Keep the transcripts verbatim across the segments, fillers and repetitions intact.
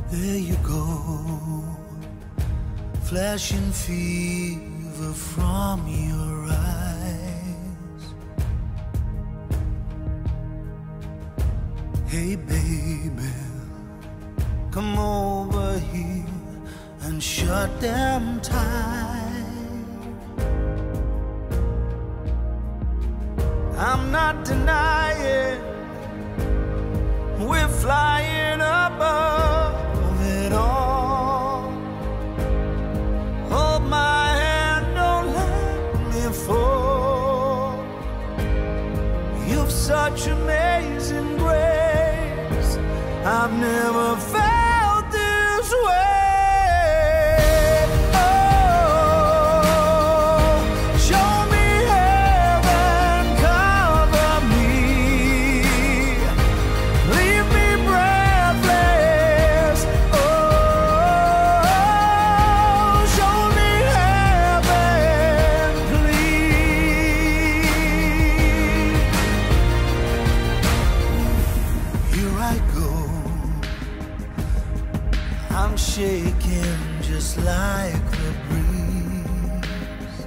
There you go, flashing fever from your eyes. Hey baby, come over here and shut them tight. I'm not denying we're flying above it all. Hold my hand, don't let me fall. You've such amazing grace, I've never felt this way. I'm shaking just like the breeze.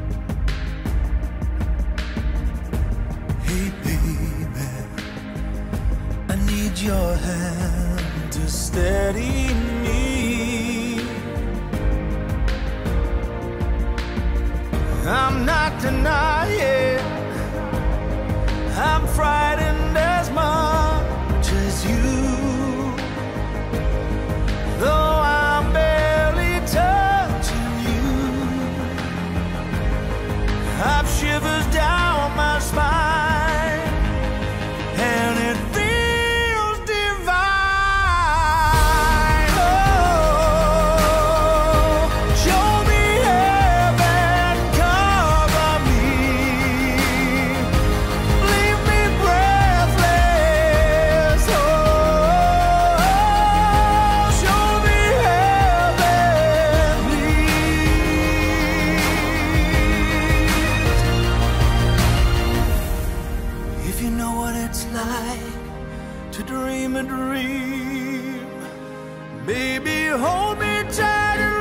Hey baby, I need your hand to steady me. I'm not denying I'm frightened as much as you. Though I'm barely touching you, I've shivers down my spine, and it feels divine. Oh, show me heaven, cover me, leave me breathless. Oh, if you know what it's like to dream a dream, baby, hold me tight.